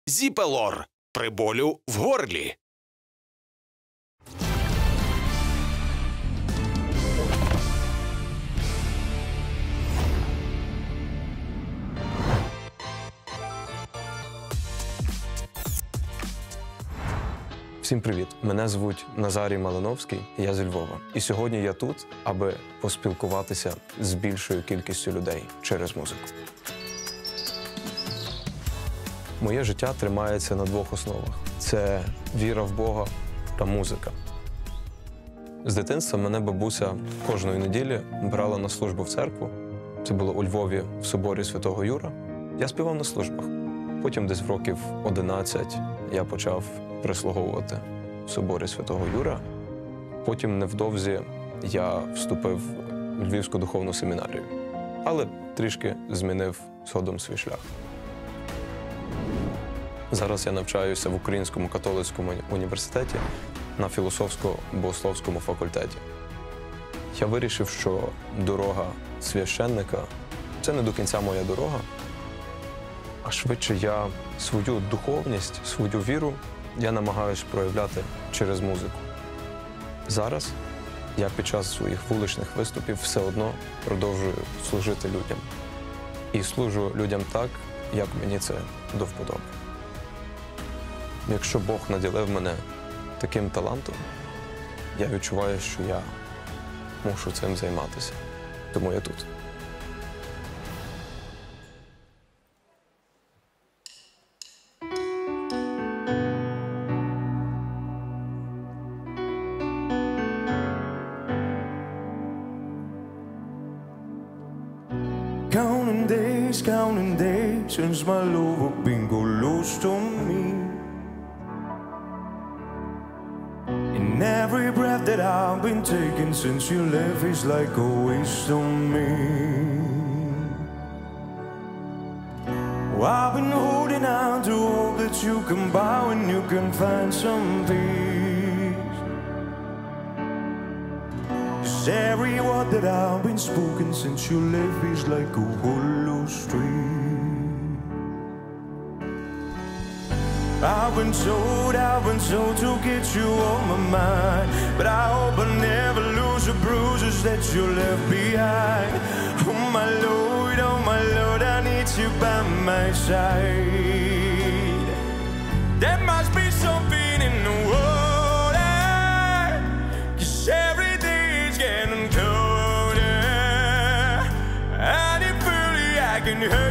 Зіпелор при болю в горлі. Всім привіт! Мене звуть Назарій Малиновський, я зі Львова. І сьогодні я тут, аби поспілкуватися з більшою кількістю людей через музику. Моє життя тримається на двох основах. Це віра в Бога та музика. З дитинства мене бабуся кожної неділі брала на службу в церкву. Це було у Львові в соборі Святого Юра. Я співав на службах. Потім десь в років 11 я почав прислуговувати в соборі Святого Юра. Потім невдовзі я вступив в Львівську духовну семінарію. Але трішки змінив згодом свій шлях. Зараз я навчаюся в Українському католицькому університеті на філософсько-богословському факультеті. Я вирішив, що дорога священника – це не до кінця моя дорога, а швидше я свою духовність, свою віру я намагаюся проявляти через музику. Зараз я під час своїх вуличних виступів все одно продовжую служити людям. І служу людям так, як мені це до вподоби. Якщо Бог наділив мене таким талантом, я відчуваю, що я мушу цим займатися. Тому я тут. Counting days since my love has been close to me. In every breath that I've been taking since you left is like a waste on me. I've been holding out to hope that you can bow and you can find some peace. 'Cause every word that I've been spoken since you left is like a hollow stream. I've been told to get you on my mind, but I hope I never lose the bruises that you left behind. Oh my Lord, I need you by my side. There must be something in the water, 'cause every day it's getting colder, and if really I can hurt.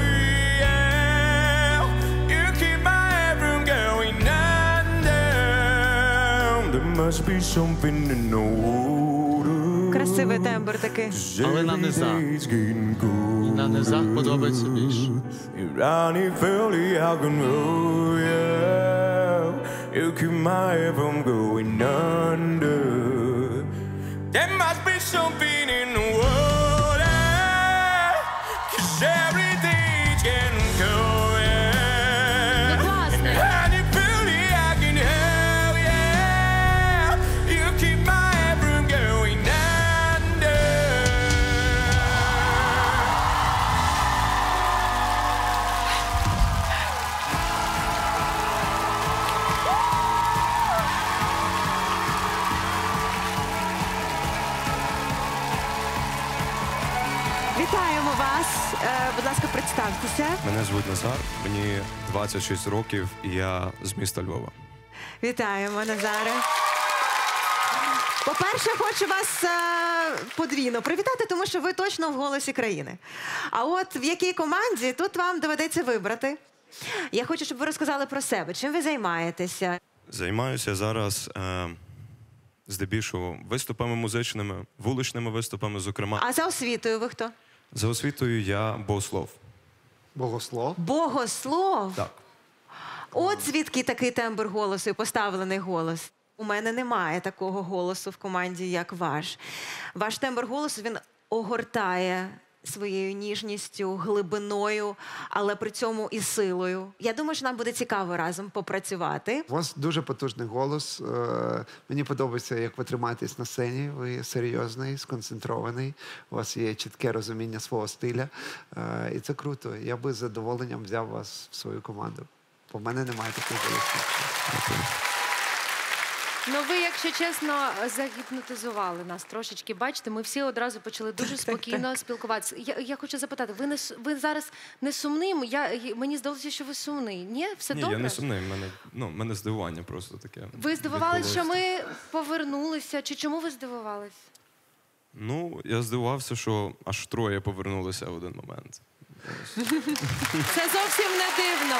Must be something in the water. Красивий тембр такий. Але на низах. На низах подобається більше. You keep my head from going under. There must be something in the water, 'cause every day's getting colder. Вітаємо вас. Будь ласка, представтеся. Мене звуть Назар, мені 26 років, і я з міста Львова. Вітаємо, Назаре. По-перше, хочу вас подвійно привітати, тому що ви точно в голосі країни. А от в якій команді, тут вам доведеться вибрати. Я хочу, щоб ви розказали про себе. Чим ви займаєтеся? Займаюся зараз здебільшого виступами музичними, вуличними виступами, зокрема. А за освітою ви хто? За освітою я богослов. Богослов? Богослов? Так. От звідки такий тембр голосу і поставлений голос. У мене немає такого голосу в команді, як ваш. Ваш тембр голосу, він огортає своєю ніжністю, глибиною, але при цьому і силою. Я думаю, що нам буде цікаво разом попрацювати. У вас дуже потужний голос. Мені подобається, як ви тримаєтесь на сцені. Ви серйозний, сконцентрований. У вас є чітке розуміння свого стиля. І це круто. Я би з задоволенням взяв вас в свою команду. бо в мене немає таких голосів. Ну, ви, якщо чесно, загіпнотизували нас трошечки. Бачите, ми всі одразу почали дуже спокійно спілкуватися. Я хочу запитати, ви зараз не сумний? Мені здалося, що ви сумний. Ні? Все Ні, добре? я не сумний, мене здивування просто таке. Ви здивувалися, що відбулося. ми повернулися? Чи чому ви здивувались? Ну, я здивувався, що аж троє повернулися в один момент. Це зовсім не дивно.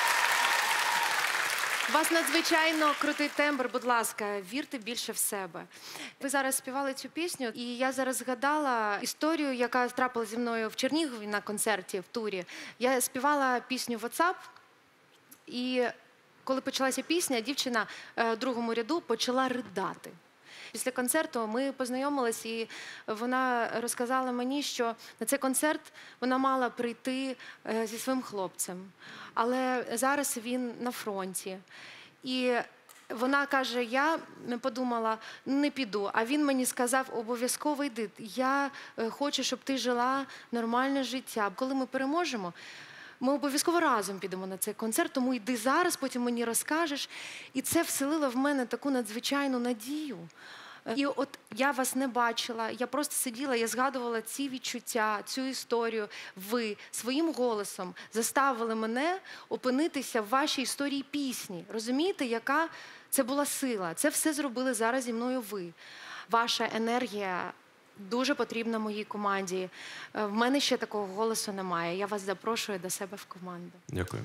У вас надзвичайно крутий тембр, будь ласка, вірте більше в себе. Ви зараз співали цю пісню, і я зараз згадала історію, яка трапилася зі мною в Чернігові на концерті, в турі. Я співала пісню WhatsApp, і коли почалася пісня, дівчина в другому ряду почала ридати. Після концерту ми познайомились, і вона розказала мені, що на цей концерт вона мала прийти зі своїм хлопцем. Але зараз він на фронті. І вона каже, я подумала, не піду. А він мені сказав, обов'язково йди. Я хочу, щоб ти жила нормальне життя. Коли ми переможемо, ми обов'язково разом підемо на цей концерт, тому йди зараз, потім мені розкажеш. І це вселило в мене таку надзвичайну надію. І от я вас не бачила, я просто сиділа, я згадувала ці відчуття, цю історію. Ви своїм голосом заставили мене опинитися в вашій історії пісні. Розумієте, яка це була сила? Це все зробили зараз зі мною ви. Ваша енергія дуже потрібна моїй команді. В мене ще такого голосу немає. Я вас запрошую до себе в команду. Дякую.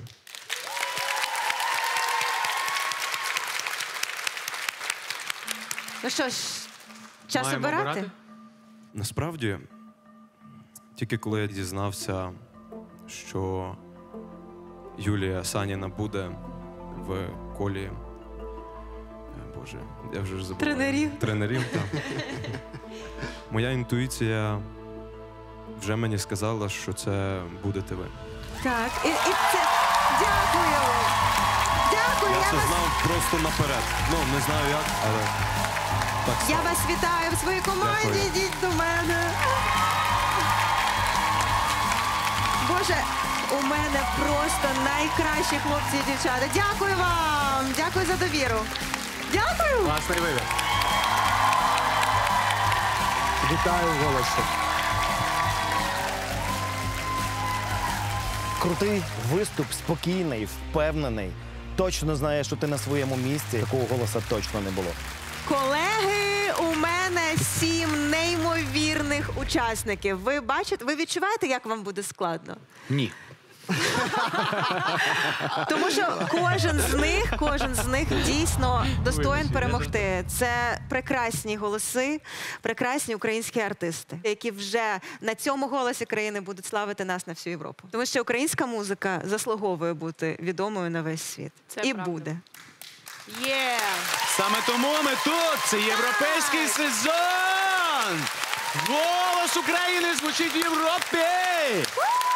Ну що ж, час Маємо обирати? обирати? Насправді, тільки коли я дізнався, що Юлія Саніна буде в колі, Боже, я вже ж забув. Тренерів, так. Моя інтуїція вже мені сказала, що це будете ви. Так, і це... Дякую! Дякую! Я це знав просто наперед. Ну, не знаю як, але так Я стало. вас вітаю в своїй команді, Дякую. йдіть до мене. Боже, у мене просто найкращі хлопці і дівчата. Дякую вам! Дякую за довіру. Дякую! Класний вибір. Вітаю в голосі. Крутий виступ, спокійний, впевнений. Точно знаєш, що ти на своєму місці. Такого голосу точно не було. Колеги, у мене 7 неймовірних учасників. Ви бачите, ви відчуваєте, як вам буде складно? Ні. Тому що кожен з них дійсно достоїн перемогти. Це прекрасні голоси, прекрасні українські артисти, які вже на цьому голосі країни будуть славити нас на всю Європу. Тому що українська музика заслуговує бути відомою на весь світ. Це І правда. буде. Є! Саме тому ми тут. Це європейський сезон. Голос України звучить в Європі.